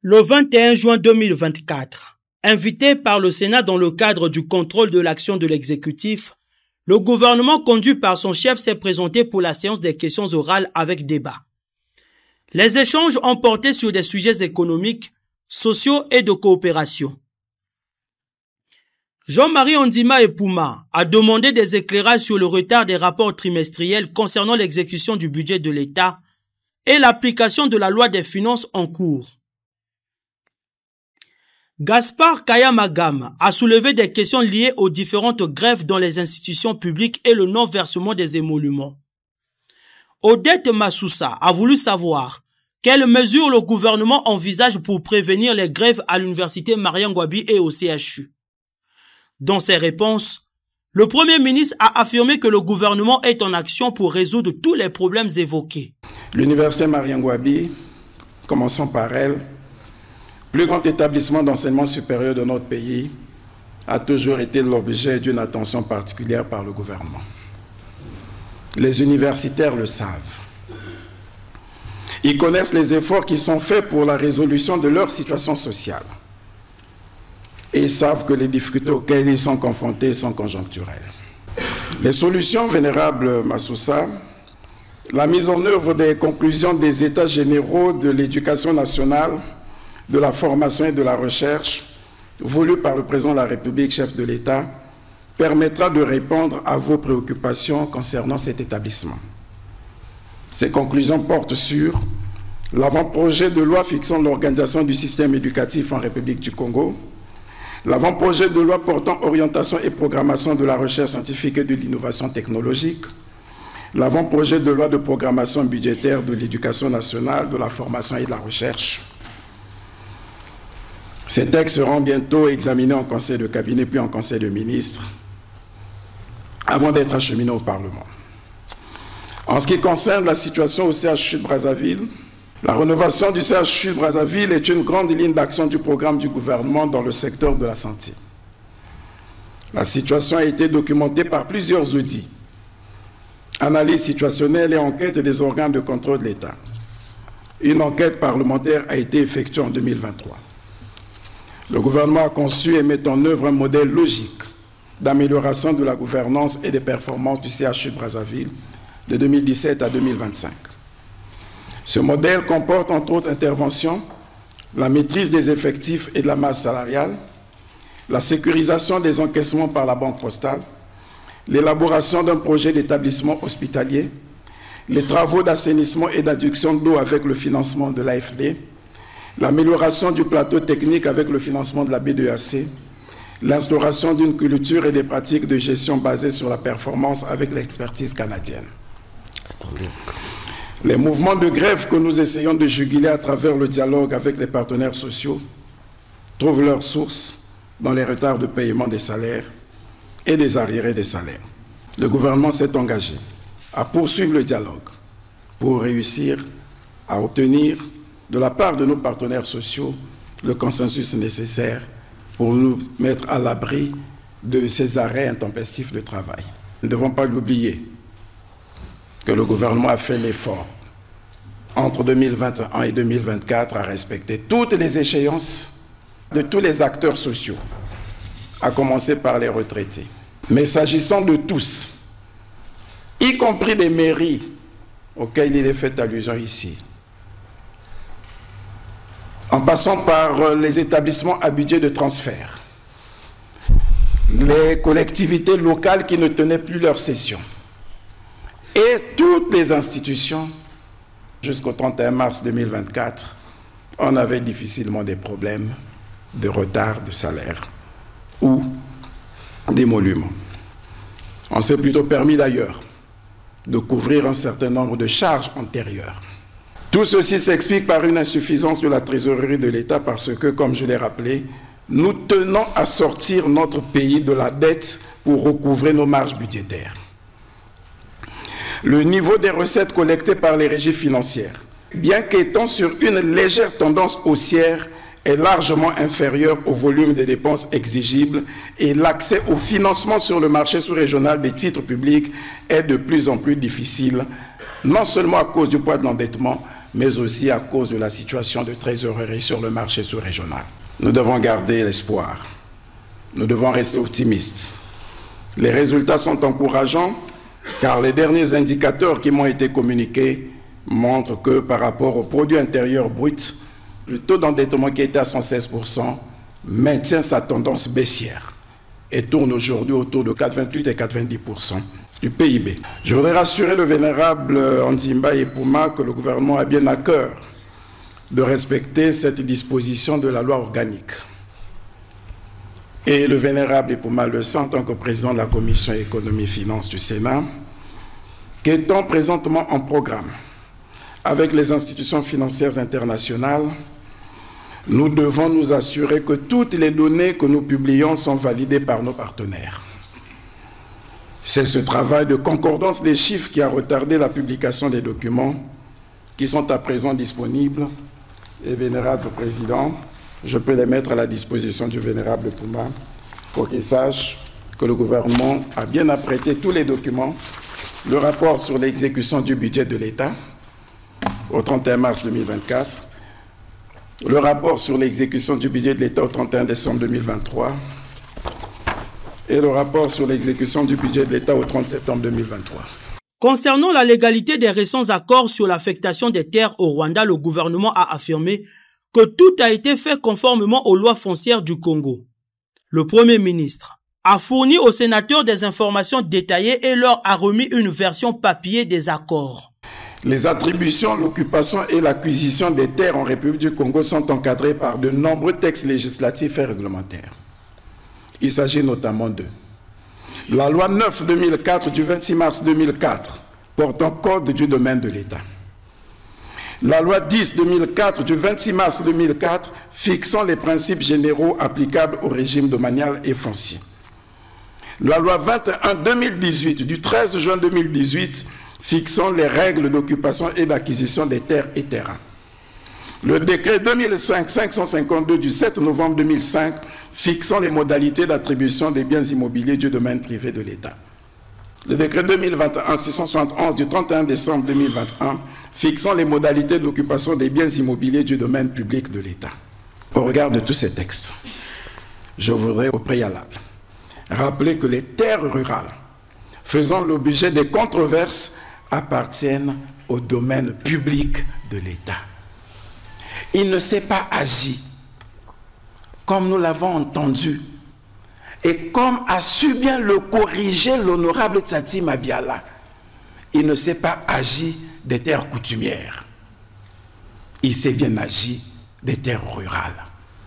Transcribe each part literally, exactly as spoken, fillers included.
Le vingt et un juin deux mille vingt-quatre, invité par le Sénat dans le cadre du contrôle de l'action de l'exécutif, le gouvernement conduit par son chef s'est présenté pour la séance des questions orales avec débat. Les échanges ont porté sur des sujets économiques, sociaux et de coopération. Jean-Marie Ondima Epouma a demandé des éclairages sur le retard des rapports trimestriels concernant l'exécution du budget de l'État et l'application de la loi des finances en cours. Gaspard Kayamagam a soulevé des questions liées aux différentes grèves dans les institutions publiques et le non-versement des émoluments. Odette Massoussa a voulu savoir quelles mesures le gouvernement envisage pour prévenir les grèves à l'université Mariam Gouabi et au C H U. Dans ses réponses, le Premier ministre a affirmé que le gouvernement est en action pour résoudre tous les problèmes évoqués. L'université Mariam Gouabi, commençons par elle, plus grand établissement d'enseignement supérieur de notre pays, a toujours été l'objet d'une attention particulière par le gouvernement. Les universitaires le savent. Ils connaissent les efforts qui sont faits pour la résolution de leur situation sociale. Et ils savent que les difficultés auxquelles ils sont confrontés sont conjoncturelles. Les solutions, vénérable Massoussa, la mise en œuvre des conclusions des États généraux de l'éducation nationale, de la formation et de la recherche, voulue par le président de la République, chef de l'État, permettra de répondre à vos préoccupations concernant cet établissement. Ces conclusions portent sur l'avant-projet de loi fixant l'organisation du système éducatif en République du Congo, l'avant-projet de loi portant orientation et programmation de la recherche scientifique et de l'innovation technologique, l'avant-projet de loi de programmation budgétaire de l'éducation nationale, de la formation et de la recherche. Ces textes seront bientôt examinés en conseil de cabinet puis en conseil de ministres avant d'être acheminés au Parlement. En ce qui concerne la situation au C H U de Brazzaville, la rénovation du C H U de Brazzaville est une grande ligne d'action du programme du gouvernement dans le secteur de la santé. La situation a été documentée par plusieurs audits, analyses situationnelles et enquêtes des organes de contrôle de l'État. Une enquête parlementaire a été effectuée en deux mille vingt-trois. Le gouvernement a conçu et met en œuvre un modèle logique d'amélioration de la gouvernance et des performances du C H U de Brazzaville de deux mille dix-sept à deux mille vingt-cinq. Ce modèle comporte entre autres interventions la maîtrise des effectifs et de la masse salariale, la sécurisation des encaissements par la Banque postale, l'élaboration d'un projet d'établissement hospitalier, les travaux d'assainissement et d'adduction d'eau avec le financement de l'A F D, l'amélioration du plateau technique avec le financement de la B deux A C, l'instauration d'une culture et des pratiques de gestion basées sur la performance avec l'expertise canadienne. Les mouvements de grève que nous essayons de juguler à travers le dialogue avec les partenaires sociaux trouvent leur source dans les retards de paiement des salaires et des arriérés des salaires. Le gouvernement s'est engagé à poursuivre le dialogue pour réussir à obtenir de la part de nos partenaires sociaux le consensus nécessaire pour nous mettre à l'abri de ces arrêts intempestifs de travail. Nous ne devons pas l'oublier que le gouvernement a fait l'effort entre deux mille vingt et un et deux mille vingt-quatre à respecter toutes les échéances de tous les acteurs sociaux, à commencer par les retraités. Mais s'agissant de tous, y compris des mairies auxquelles il est fait allusion ici, en passant par les établissements à budget de transfert, les collectivités locales qui ne tenaient plus leur session, et toutes les institutions, jusqu'au trente et un mars deux mille vingt-quatre, on avait difficilement des problèmes de retard de salaire ou d'émoluments. On s'est plutôt permis d'ailleurs de couvrir un certain nombre de charges antérieures. Tout ceci s'explique par une insuffisance de la trésorerie de l'État parce que, comme je l'ai rappelé, nous tenons à sortir notre pays de la dette pour recouvrer nos marges budgétaires. Le niveau des recettes collectées par les régies financières, bien qu'étant sur une légère tendance haussière, est largement inférieur au volume des dépenses exigibles et l'accès au financement sur le marché sous-régional des titres publics est de plus en plus difficile, non seulement à cause du poids de l'endettement, mais aussi à cause de la situation de trésorerie sur le marché sous-régional. Nous devons garder l'espoir. Nous devons rester optimistes. Les résultats sont encourageants car les derniers indicateurs qui m'ont été communiqués montrent que par rapport au produit intérieur brut, le taux d'endettement qui était à cent seize pour cent maintient sa tendance baissière et tourne aujourd'hui autour de quatre-vingt-huit et quatre-vingt-dix pour cent du P I B. Je voudrais rassurer le vénérable Ondimba et Pouma que le gouvernement a bien à cœur de respecter cette disposition de la loi organique. Et le vénérable Epouma le sait en tant que président de la Commission économie et finances du Sénat, qu'étant présentement en programme avec les institutions financières internationales, nous devons nous assurer que toutes les données que nous publions sont validées par nos partenaires. C'est ce travail de concordance des chiffres qui a retardé la publication des documents qui sont à présent disponibles. Et vénérable président, je peux les mettre à la disposition du vénérable Pouma pour qu'il sache que le gouvernement a bien apprêté tous les documents, le rapport sur l'exécution du budget de l'État au trente et un mars deux mille vingt-quatre, le rapport sur l'exécution du budget de l'État au trente et un décembre deux mille vingt-trois et le rapport sur l'exécution du budget de l'État au trente septembre deux mille vingt-trois. Concernant la légalité des récents accords sur l'affectation des terres au Rwanda, le gouvernement a affirmé que tout a été fait conformément aux lois foncières du Congo. Le Premier ministre a fourni aux sénateurs des informations détaillées et leur a remis une version papier des accords. Les attributions, l'occupation et l'acquisition des terres en République du Congo sont encadrées par de nombreux textes législatifs et réglementaires. Il s'agit notamment de la loi neuf deux mille quatre du vingt-six mars deux mille quatre portant code du domaine de l'État. La loi dix deux mille quatre du vingt-six mars deux mille quatre fixant les principes généraux applicables au régime domanial et foncier. La loi vingt et un deux mille dix-huit du treize juin deux mille dix-huit fixant les règles d'occupation et d'acquisition des terres et terrains. Le décret deux mille cinq cinq cent cinquante-deux du sept novembre deux mille cinq fixant les modalités d'attribution des biens immobiliers du domaine privé de l'État. Le décret deux mille vingt et un six cent soixante et onze du trente et un décembre deux mille vingt et un fixant les modalités d'occupation des biens immobiliers du domaine public de l'État. Au regard de tous ces textes, je voudrais au préalable rappeler que les terres rurales faisant l'objet des controverses appartiennent au domaine public de l'État. Il ne s'est pas agi, comme nous l'avons entendu, et comme a su bien le corriger l'honorable Tsati Mabiala, il ne s'est pas agi des terres coutumières. Il s'est bien agi des terres rurales.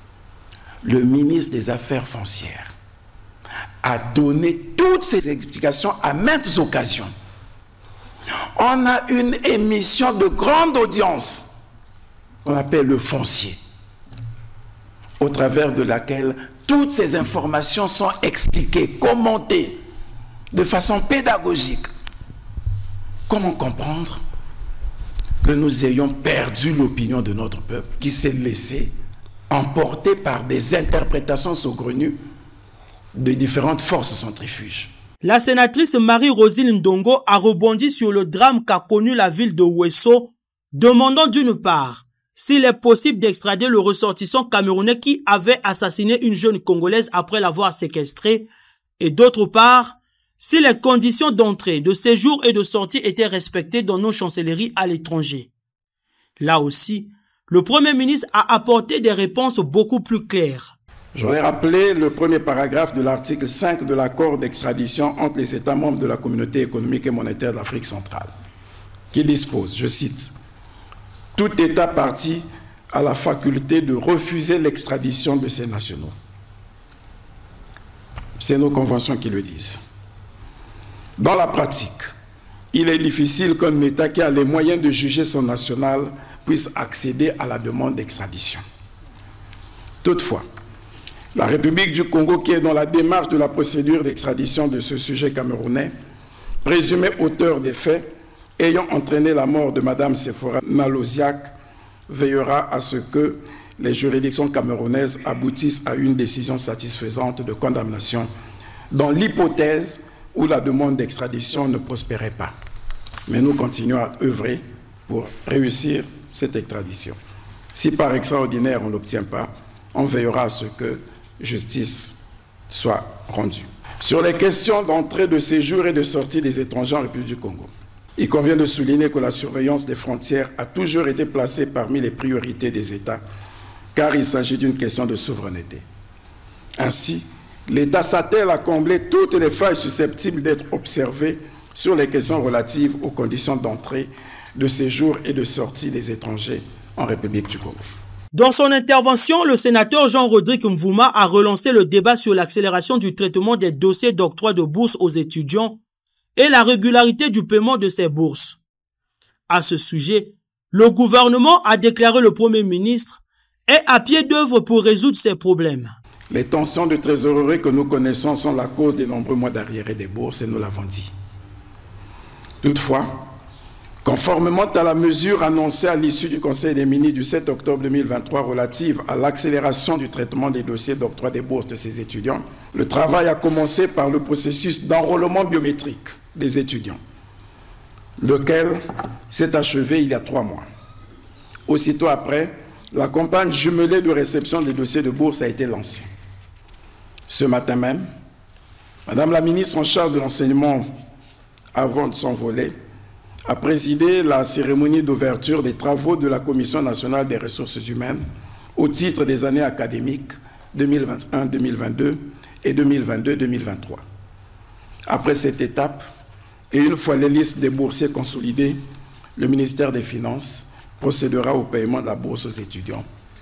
Le ministre des Affaires foncières a donné toutes ces explications à maintes occasions. On a une émission de grande audience qu'on appelle le foncier, au travers de laquelle toutes ces informations sont expliquées, commentées de façon pédagogique. Comment comprendre que nous ayons perdu l'opinion de notre peuple qui s'est laissé emporter par des interprétations saugrenues de différentes forces centrifuges? La sénatrice Marie-Rosine Ndongo a rebondi sur le drame qu'a connu la ville de Ouesso, demandant d'une part s'il est possible d'extrader le ressortissant camerounais qui avait assassiné une jeune Congolaise après l'avoir séquestrée, et d'autre part, si les conditions d'entrée, de séjour et de sortie étaient respectées dans nos chancelleries à l'étranger. Là aussi, le Premier ministre a apporté des réponses beaucoup plus claires. Je voudrais rappeler le premier paragraphe de l'article cinq de l'accord d'extradition entre les États membres de la Communauté économique et monétaire d'Afrique centrale, qui dispose, je cite, « Tout État parti a la faculté de refuser l'extradition de ses nationaux. » C'est nos conventions qui le disent. Dans la pratique, il est difficile qu'un État qui a les moyens de juger son national puisse accéder à la demande d'extradition. Toutefois, la République du Congo, qui est dans la démarche de la procédure d'extradition de ce sujet camerounais, présumé auteur des faits ayant entraîné la mort de Mme Sephora Nalosiak, veillera à ce que les juridictions camerounaises aboutissent à une décision satisfaisante de condamnation dans l'hypothèse où la demande d'extradition ne prospérait pas. Mais nous continuons à œuvrer pour réussir cette extradition. Si par extraordinaire on ne l'obtient pas, on veillera à ce que justice soit rendue. Sur les questions d'entrée, de séjour et de sortie des étrangers en République du Congo, il convient de souligner que la surveillance des frontières a toujours été placée parmi les priorités des États, car il s'agit d'une question de souveraineté. Ainsi, l'État s'attelle à combler toutes les failles susceptibles d'être observées sur les questions relatives aux conditions d'entrée, de séjour et de sortie des étrangers en République du Congo. Dans son intervention, le sénateur Jean-Rodrigue Mvuma a relancé le débat sur l'accélération du traitement des dossiers d'octroi de bourses aux étudiants et la régularité du paiement de ces bourses. À ce sujet, le gouvernement a déclaré le Premier ministre est à pied d'œuvre pour résoudre ces problèmes. Les tensions de trésorerie que nous connaissons sont la cause des nombreux mois d'arriérés des bourses et nous l'avons dit. Toutefois, conformément à la mesure annoncée à l'issue du Conseil des ministres du sept octobre deux mille vingt-trois relative à l'accélération du traitement des dossiers d'octroi des bourses de ces étudiants, le travail a commencé par le processus d'enrôlement biométrique des étudiants, lequel s'est achevé il y a trois mois. Aussitôt après, la campagne jumelée de réception des dossiers de bourse a été lancée. Ce matin même, Madame la ministre en charge de l'enseignement, avant de s'envoler, a présidé la cérémonie d'ouverture des travaux de la Commission nationale des ressources humaines au titre des années académiques deux mille vingt et un deux mille vingt-deux et deux mille vingt-deux deux mille vingt-trois. Après cette étape, et une fois les listes des boursiers consolidées, le ministère des Finances procédera au paiement de la bourse aux étudiants,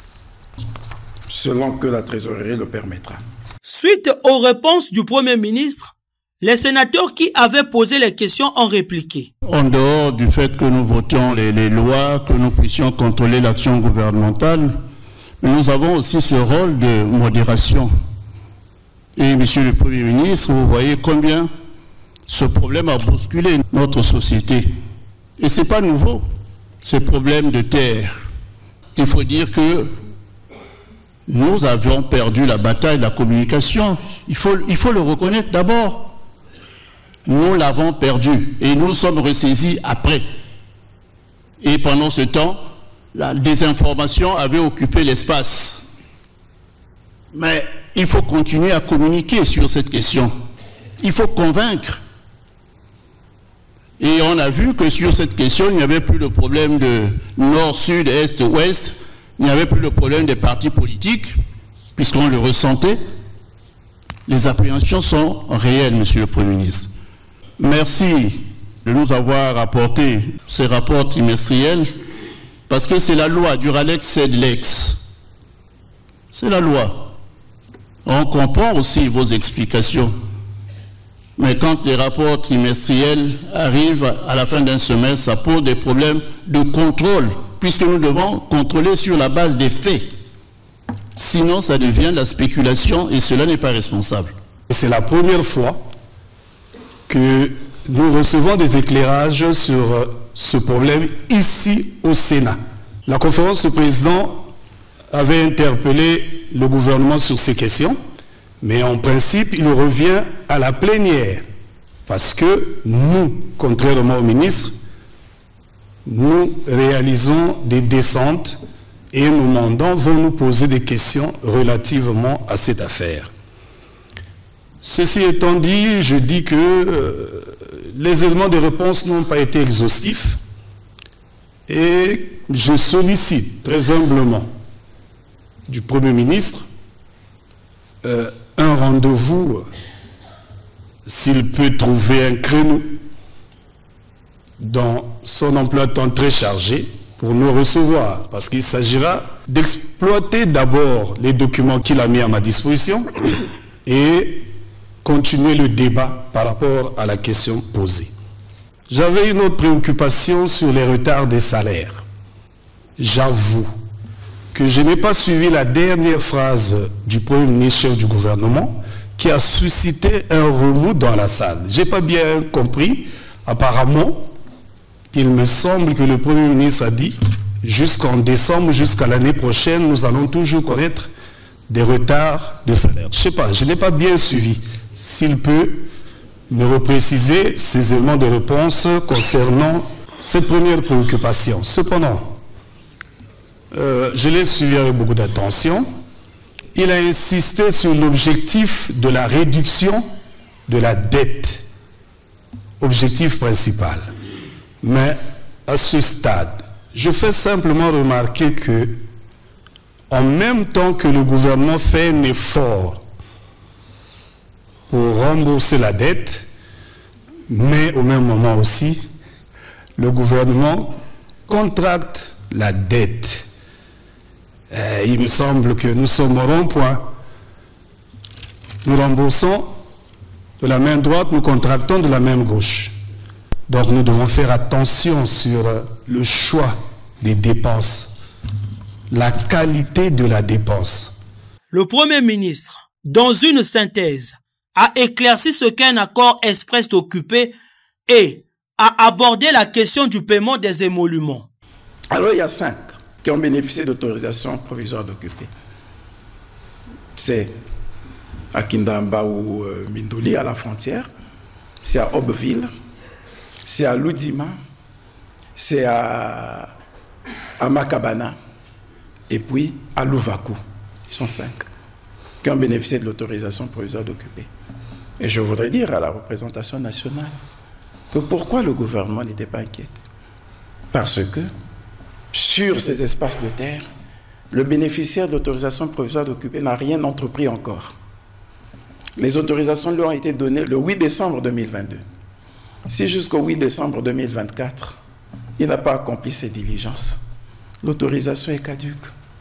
selon que la trésorerie le permettra. Suite aux réponses du Premier ministre, les sénateurs qui avaient posé les questions ont répliqué. En dehors du fait que nous votions les, les lois, que nous puissions contrôler l'action gouvernementale, nous avons aussi ce rôle de modération. Et Monsieur le Premier ministre, vous voyez combien ce problème a bousculé notre société. Et ce n'est pas nouveau, ces problèmes de terre. Il faut dire que nous avions perdu la bataille de la communication. Il faut, il faut le reconnaître d'abord. Nous l'avons perdu et nous sommes ressaisis après. Et pendant ce temps, la désinformation avait occupé l'espace. Mais il faut continuer à communiquer sur cette question. Il faut convaincre. Et on a vu que sur cette question, il n'y avait plus le problème de nord, sud, est, ouest. Il n'y avait plus le problème des partis politiques, puisqu'on le ressentait. Les appréhensions sont réelles, Monsieur le Premier ministre. Merci de nous avoir apporté ces rapports trimestriels, parce que c'est la loi du Ralex sed lex. C'est la loi. On comprend aussi vos explications. Mais quand les rapports trimestriels arrivent à la fin d'un semestre, ça pose des problèmes de contrôle, puisque nous devons contrôler sur la base des faits. Sinon, ça devient de la spéculation et cela n'est pas responsable. C'est la première fois que nous recevons des éclairages sur ce problème ici au Sénat. La conférence de présidents avait interpellé le gouvernement sur ces questions, mais en principe, il revient à la plénière, parce que nous, contrairement au ministre, nous réalisons des descentes et nos mandants vont nous poser des questions relativement à cette affaire. Ceci étant dit, je dis que euh, les éléments de réponse n'ont pas été exhaustifs et je sollicite très humblement du Premier ministre euh, un rendez-vous, euh, s'il peut trouver un créneau dans son emploi de temps très chargé pour nous recevoir, parce qu'il s'agira d'exploiter d'abord les documents qu'il a mis à ma disposition et continuer le débat par rapport à la question posée. J'avais une autre préoccupation sur les retards des salaires. J'avoue que je n'ai pas suivi la dernière phrase du Premier ministre chef du gouvernement qui a suscité un remous dans la salle. Je n'ai pas bien compris. Apparemment, il me semble que le Premier ministre a dit jusqu'en décembre, jusqu'à l'année prochaine, nous allons toujours connaître des retards de salaire. Je ne sais pas, je n'ai pas bien suivi. S'il peut me repréciser ces éléments de réponse concernant cette première préoccupation. Cependant, euh, je l'ai suivi avec beaucoup d'attention. Il a insisté sur l'objectif de la réduction de la dette. Objectif principal. Mais à ce stade, je fais simplement remarquer que, en même temps que le gouvernement fait un effort pour rembourser la dette, mais au même moment aussi, le gouvernement contracte la dette. Euh, il me semble que nous sommes au rond-point. Nous remboursons de la main droite, nous contractons de la main gauche. Donc nous devons faire attention sur le choix des dépenses, la qualité de la dépense. Le Premier ministre, dans une synthèse, a éclairci ce qu'est un accord express occupé et a abordé la question du paiement des émoluments. Alors il y a cinq qui ont bénéficié d'autorisation provisoire d'occuper. C'est à Kindamba ou euh, Minduli à la frontière, c'est à Aubeville, c'est à Loudima, c'est à, à Makabana et puis à Louvakou. Ils sont cinq qui ont bénéficié de l'autorisation provisoire d'occuper. Et je voudrais dire à la représentation nationale que pourquoi le gouvernement n'était pas inquiet? Parce que sur ces espaces de terre, le bénéficiaire de l'autorisation provisoire d'occuper n'a rien entrepris encore. Les autorisations lui ont été données le huit décembre deux mille vingt-deux. Si jusqu'au huit décembre deux mille vingt-quatre, il n'a pas accompli ses diligences, l'autorisation est caduque.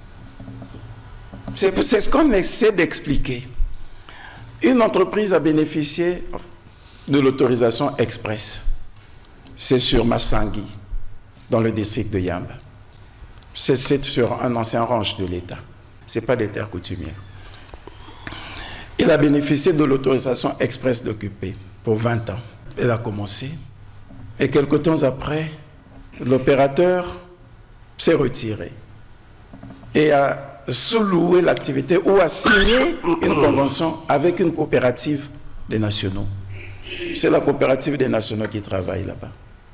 C'est ce qu'on essaie d'expliquer. Une entreprise a bénéficié de l'autorisation express. C'est sur Massangui, dans le district de Yamba. C'est sur un ancien ranch de l'État. Ce n'est pas des terres coutumières. Il a bénéficié de l'autorisation express d'occuper pour vingt ans. Elle a commencé. Et quelque temps après, l'opérateur s'est retiré et a sous-loué l'activité ou a signé une convention avec une coopérative des nationaux. C'est la coopérative des nationaux qui travaille là-bas.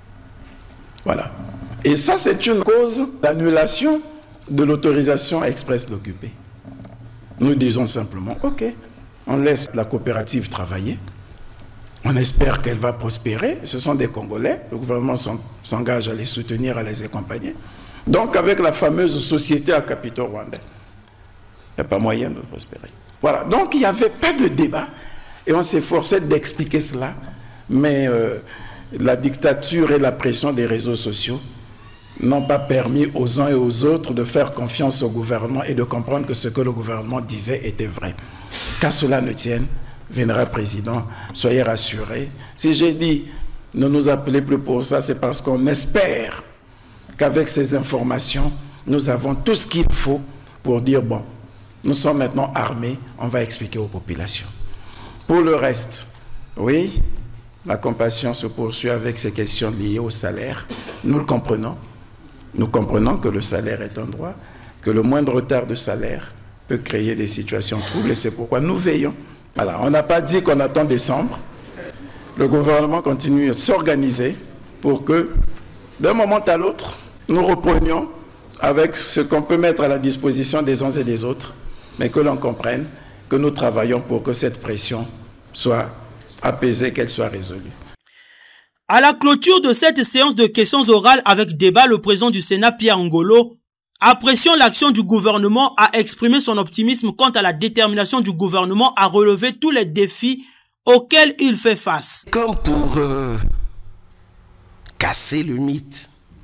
Voilà. Et ça, c'est une cause d'annulation de l'autorisation express d'occuper. Nous disons simplement, ok, on laisse la coopérative travailler. On espère qu'elle va prospérer. Ce sont des Congolais. Le gouvernement s'engage à les soutenir, à les accompagner. Donc, avec la fameuse société à capitaux rwandais, il n'y a pas moyen de prospérer. Voilà. Donc, il n'y avait pas de débat. Et on s'efforçait d'expliquer cela. Mais euh, la dictature et la pression des réseaux sociaux n'ont pas permis aux uns et aux autres de faire confiance au gouvernement et de comprendre que ce que le gouvernement disait était vrai. Qu'à cela ne tienne, Vénéra Président, soyez rassurés. Si j'ai dit ne nous appelez plus pour ça, c'est parce qu'on espère qu'avec ces informations, nous avons tout ce qu'il faut pour dire, bon, nous sommes maintenant armés, on va expliquer aux populations. Pour le reste, oui, la compassion se poursuit avec ces questions liées au salaire. Nous le comprenons. Nous comprenons que le salaire est un droit, que le moindre retard de salaire peut créer des situations troubles et c'est pourquoi nous veillons. Voilà, on n'a pas dit qu'on attend décembre. Le gouvernement continue à s'organiser pour que, d'un moment à l'autre, nous reprenions avec ce qu'on peut mettre à la disposition des uns et des autres, mais que l'on comprenne que nous travaillons pour que cette pression soit apaisée, qu'elle soit résolue. À la clôture de cette séance de questions orales avec débat, le président du Sénat, Pierre Ngolo, appréciant l'action du gouvernement, a exprimé son optimisme quant à la détermination du gouvernement à relever tous les défis auxquels il fait face. Comme pour euh, casser le mythe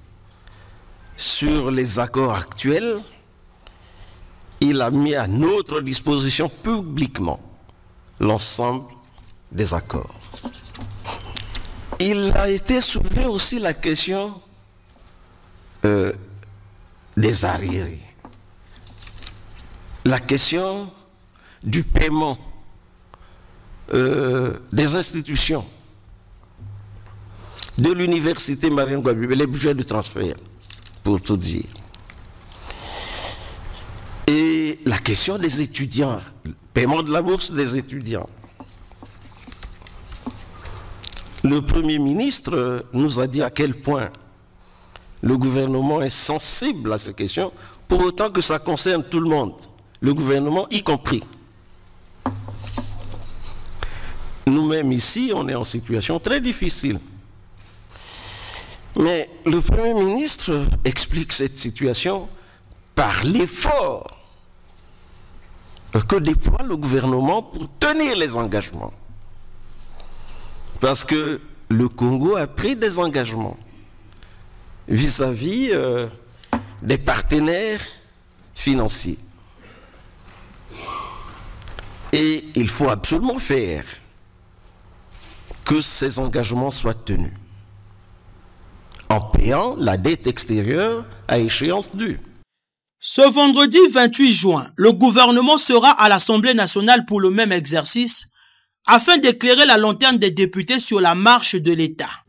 sur les accords actuels, il a mis à notre disposition publiquement l'ensemble des accords. Il a été soulevé aussi la question euh, des arriérés, la question du paiement euh, des institutions, de l'université Marion Guadeloupe, les budgets de transfert, pour tout dire. Et la question des étudiants, le paiement de la bourse des étudiants. Le Premier ministre nous a dit à quel point le gouvernement est sensible à ces questions pour autant que ça concerne tout le monde, le gouvernement y compris. Nous-mêmes ici, on est en situation très difficile. Mais le Premier ministre explique cette situation par l'effort que déploie le gouvernement pour tenir les engagements. Parce que le Congo a pris des engagements vis-à-vis euh, des partenaires financiers. Et il faut absolument faire que ces engagements soient tenus en payant la dette extérieure à échéance due. Ce vendredi vingt-huit juin, le gouvernement sera à l'Assemblée nationale pour le même exercice afin d'éclairer la lanterne des députés sur la marche de l'État.